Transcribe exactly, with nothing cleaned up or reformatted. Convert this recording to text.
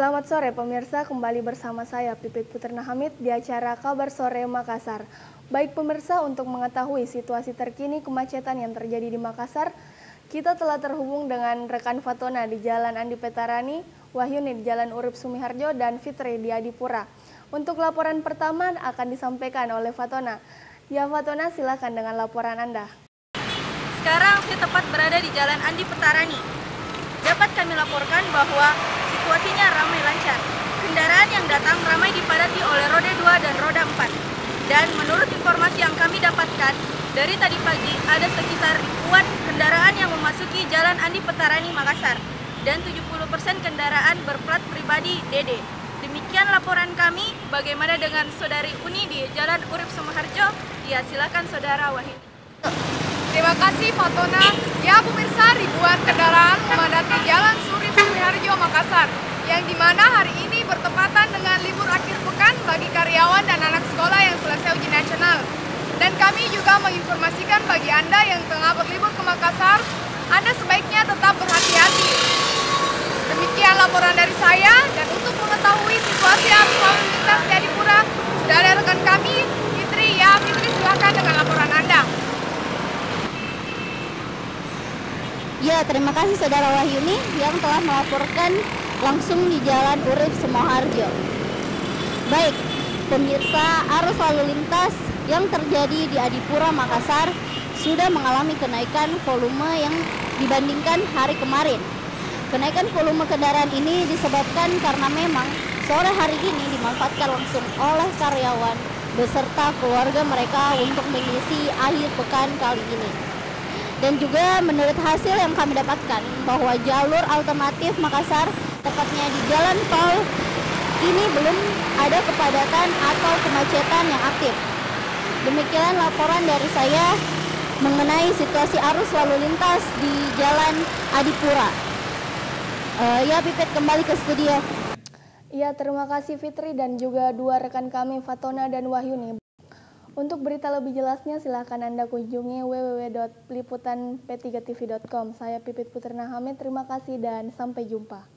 Selamat sore pemirsa, kembali bersama saya Pipit Puterna Hamid di acara Kabar Sore Makassar. Baik pemirsa, untuk mengetahui situasi terkini kemacetan yang terjadi di Makassar, kita telah terhubung dengan rekan Fatona di Jalan Andi Petarani, Wahyuni di Jalan Urip Sumiharjo, dan Fitri di Adipura. Untuk laporan pertama akan disampaikan oleh Fatona. Ya Fatona, silakan dengan laporan Anda. Sekarang saya tepat berada di Jalan Andi Petarani. Dapat kami laporkan bahwa situasinya ramai lancar. Kendaraan yang datang ramai dipadati oleh roda dua dan roda empat. Dan menurut informasi yang kami dapatkan, dari tadi pagi ada sekitar ribuan kendaraan yang memasuki Jalan Andi Petarani Makassar. Dan tujuh puluh persen kendaraan berplat pribadi D D. Demikian laporan kami. Bagaimana dengan Saudari Uni di Jalan Urip Sumiharjo? Ya, silakan Saudara Wahid. Terima kasih Fatona. Ya pemirsa, ribuan kendaraan memadati Jalan Urip Sumiharjo Makassar, yang dimana hari ini bertepatan dengan libur akhir pekan bagi karyawan dan anak sekolah yang selesai ujian nasional. Dan kami juga menginformasikan bagi Anda yang tengah berlibur ke Makassar, Anda sebaiknya tetap berhati-hati. Demikian laporan dari saya, dan untuk mengetahui situasi arus lalu lintas di Adipura, sudah ada rekan kami, Fitri. Ya Fitri, silakan dengan laporan Anda. Ya, terima kasih Saudara Wahyuni yang telah melaporkan langsung di Jalan Urip Sumiharjo. Baik, pemirsa, arus lalu lintas yang terjadi di Adipura, Makassar sudah mengalami kenaikan volume yang dibandingkan hari kemarin. Kenaikan volume kendaraan ini disebabkan karena memang sore hari ini dimanfaatkan langsung oleh karyawan beserta keluarga mereka untuk mengisi akhir pekan kali ini. Dan juga menurut hasil yang kami dapatkan bahwa jalur alternatif Makassar, tepatnya di jalan tol, ini belum ada kepadatan atau kemacetan yang aktif. Demikian laporan dari saya mengenai situasi arus lalu lintas di Jalan Adipura. Uh, ya Pipit, kembali ke studio. Ya, terima kasih Fitri dan juga dua rekan kami Fatona dan Wahyuni. Untuk berita lebih jelasnya silahkan Anda kunjungi w w w titik liputan p tiga t v titik com. Saya Pipit Puterna Hamid, terima kasih dan sampai jumpa.